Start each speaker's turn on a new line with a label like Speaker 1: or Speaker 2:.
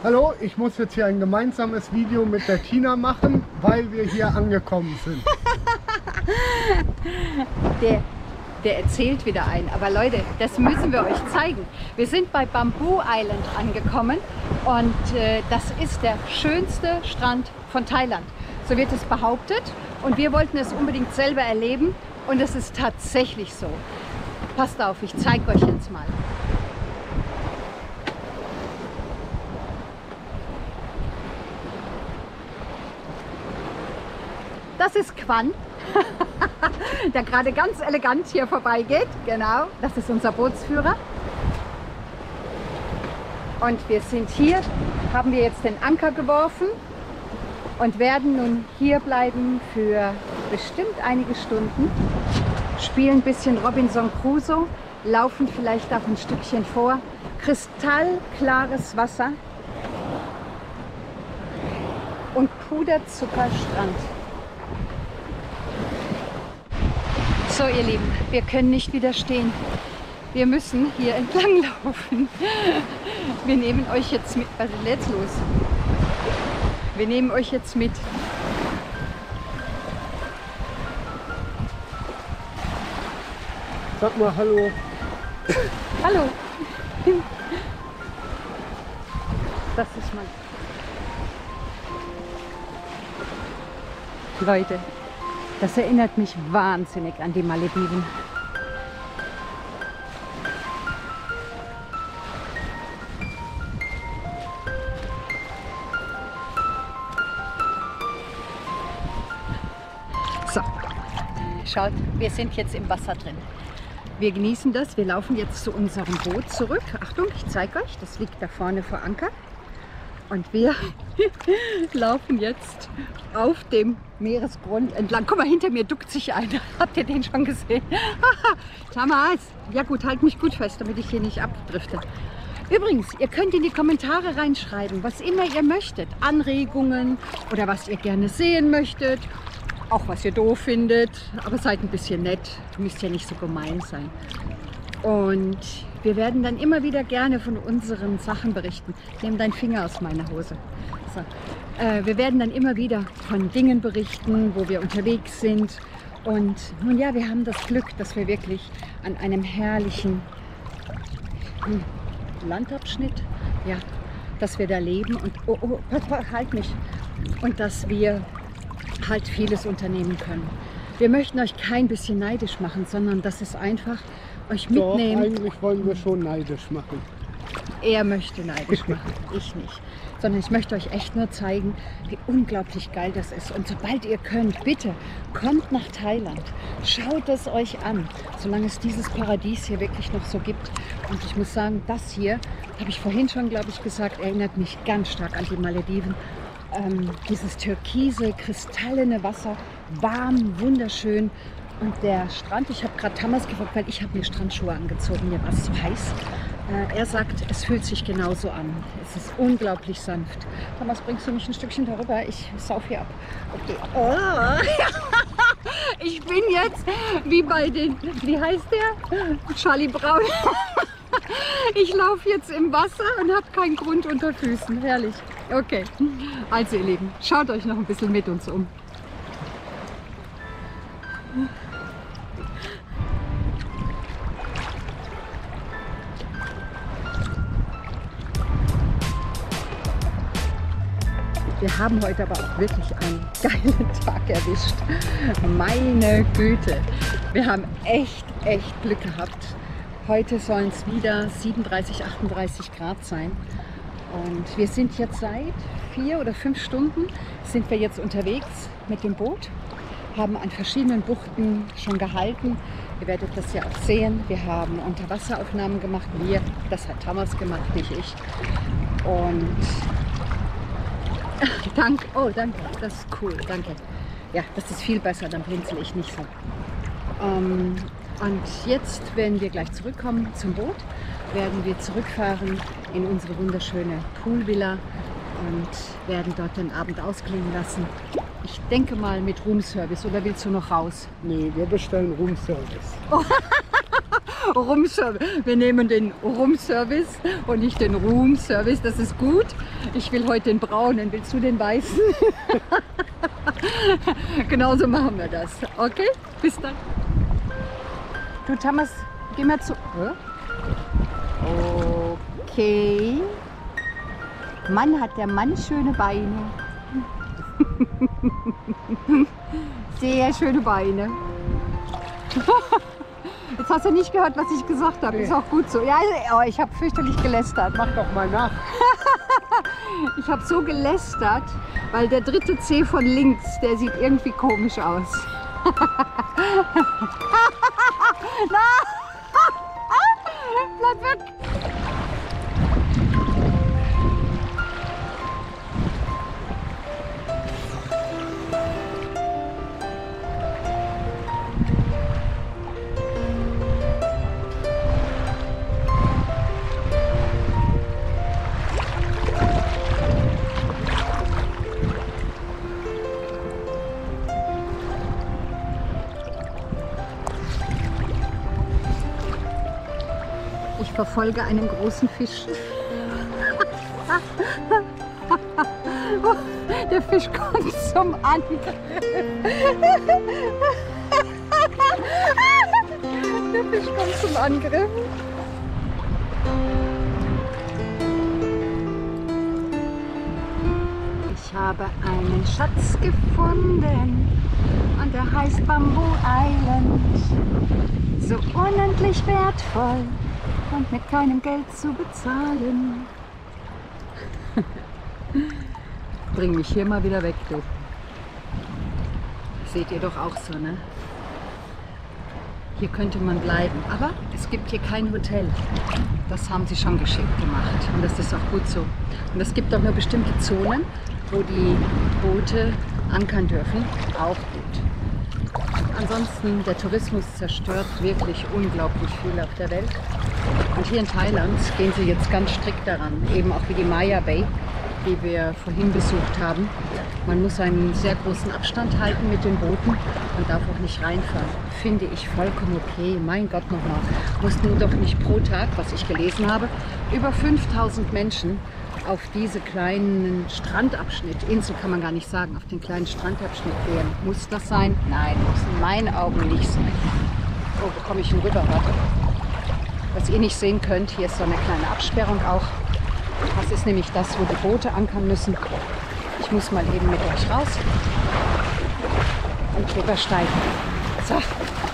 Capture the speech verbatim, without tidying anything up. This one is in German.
Speaker 1: Hallo, ich muss jetzt hier ein gemeinsames Video mit der Tina machen, weil wir hier angekommen sind.
Speaker 2: Der, der erzählt wieder ein, aber Leute, das müssen wir euch zeigen. Wir sind bei Bamboo Island angekommen und äh, das ist der schönste Strand von Thailand. So wird es behauptet und wir wollten es unbedingt selber erleben und es ist tatsächlich so. Passt auf, ich zeige euch jetzt mal. Das ist Quan, der gerade ganz elegant hier vorbeigeht. Genau, das ist unser Bootsführer. Und wir sind hier, haben wir jetzt den Anker geworfen und werden nun hier bleiben für bestimmt einige Stunden. Spielen ein bisschen Robinson Crusoe, laufen vielleicht auch ein Stückchen vor. Kristallklares Wasser und Puderzuckerstrand. So ihr Lieben, wir können nicht widerstehen. Wir müssen hier entlang laufen. Wir nehmen euch jetzt mit. Was ist denn jetzt los? Wir nehmen euch jetzt mit.
Speaker 1: Sag mal hallo.
Speaker 2: Hallo. Das ist mal. Leute, das erinnert mich wahnsinnig an die Malediven. So, schaut, wir sind jetzt im Wasser drin. Wir genießen das. Wir laufen jetzt zu unserem Boot zurück. Achtung, ich zeige euch, das liegt da vorne vor Anker. Und wir laufen jetzt auf dem Meeresgrund entlang. Guck mal, hinter mir duckt sich einer. Habt ihr den schon gesehen? Thomas, ja gut, halt mich gut fest, damit ich hier nicht abdrifte. Übrigens, ihr könnt in die Kommentare reinschreiben, was immer ihr möchtet. Anregungen oder was ihr gerne sehen möchtet. Auch was ihr doof findet. Aber seid ein bisschen nett. Müsst ja nicht so gemein sein. Und wir werden dann immer wieder gerne von unseren Sachen berichten. Nimm deinen Finger aus meiner Hose. So. Äh, wir werden dann immer wieder von Dingen berichten, wo wir unterwegs sind. Und nun ja, wir haben das Glück, dass wir wirklich an einem herrlichen Landabschnitt, ja, dass wir da leben und oh, oh, halt mich. Und dass wir halt vieles unternehmen können. Wir möchten euch kein bisschen neidisch machen, sondern das ist einfach euch mitnehmen.
Speaker 1: Doch, eigentlich wollen wir schon neidisch machen.
Speaker 2: Er möchte neidisch machen, ich nicht. Sondern ich möchte euch echt nur zeigen, wie unglaublich geil das ist. Und sobald ihr könnt, bitte, kommt nach Thailand. Schaut es euch an, solange es dieses Paradies hier wirklich noch so gibt. Und ich muss sagen, das hier, habe ich vorhin schon, glaube ich, gesagt, erinnert mich ganz stark an die Malediven. Ähm, dieses türkise, kristallene Wasser, warm, wunderschön. Und der Strand, ich habe gerade Thomas gefragt, weil ich habe mir Strandschuhe angezogen, mir war es so heiß. Äh, er sagt, es fühlt sich genauso an. Es ist unglaublich sanft. Thomas, bringst du mich ein Stückchen darüber? Ich sauf hier ab. Okay. Oh. Ich bin jetzt wie bei den, wie heißt der? Charlie Brown. Ich laufe jetzt im Wasser und habe keinen Grund unter Füßen. Herrlich. Okay. Also ihr Lieben, schaut euch noch ein bisschen mit uns um. Wir haben heute aber auch wirklich einen geilen Tag erwischt. Meine Güte. Wir haben echt, echt Glück gehabt. Heute sollen es wieder siebenunddreißig, achtunddreißig Grad sein. Und wir sind jetzt seit vier oder fünf Stunden sind wir jetzt unterwegs mit dem Boot. Haben an verschiedenen Buchten schon gehalten. Ihr werdet das ja auch sehen. Wir haben Unterwasseraufnahmen gemacht. Wir, das hat Thomas gemacht, nicht ich. Und danke, oh danke, das ist cool, danke. Ja, das ist viel besser, dann blinzel ich nicht so. Ähm, und jetzt, wenn wir gleich zurückkommen zum Boot, werden wir zurückfahren in unsere wunderschöne Poolvilla und werden dort den Abend ausklingen lassen. Ich denke mal mit Roomservice, oder willst du noch raus?
Speaker 1: Nee, wir bestellen Roomservice.
Speaker 2: Oh. Roomservice. Wir nehmen den Roomservice und nicht den Roomservice. Das ist gut. Ich will heute den braunen. Willst du den weißen? Genauso machen wir das. Okay? Bis dann. Du Thomas, geh mal zu. Okay. Mann, hat der Mann schöne Beine. Sehr schöne Beine. Jetzt hast du nicht gehört, was ich gesagt habe. Nee. Ist auch gut so. Ja, oh, ich habe fürchterlich gelästert.
Speaker 1: Mach doch mal nach.
Speaker 2: Ich habe so gelästert, weil der dritte Zeh von links, der sieht irgendwie komisch aus. Bleib weg! Ich verfolge einen großen Fisch. Der Fisch kommt zum Angriff. Der Fisch kommt zum Angriff. Ich habe einen Schatz gefunden und der heißt Bamboo Island. So unendlich wertvoll und mit keinem Geld zu bezahlen. Bring mich hier mal wieder weg, du. Seht ihr doch auch so, ne? Hier könnte man bleiben, aber es gibt hier kein Hotel. Das haben sie schon geschickt gemacht und das ist auch gut so. Und es gibt auch nur bestimmte Zonen, wo die Boote ankern dürfen. Auch gut. Ansonsten, der Tourismus zerstört wirklich unglaublich viel auf der Welt. Und hier in Thailand gehen sie jetzt ganz strikt daran, eben auch wie die Maya Bay, die wir vorhin besucht haben. Man muss einen sehr großen Abstand halten mit den Booten und darf auch nicht reinfahren. Finde ich vollkommen okay. Mein Gott nochmal, mussten doch nicht pro Tag, was ich gelesen habe, über fünftausend Menschen auf diese kleinen Strandabschnitt, Insel kann man gar nicht sagen, auf den kleinen Strandabschnitt gehen. Muss das sein? Nein, muss in meinen Augen nicht sein. Oh, wo komme ich denn rüber? Warte. Was ihr nicht sehen könnt, hier ist so eine kleine Absperrung auch. Das ist nämlich das, wo die Boote ankern müssen. Ich muss mal eben mit euch raus und drüber steigen. So.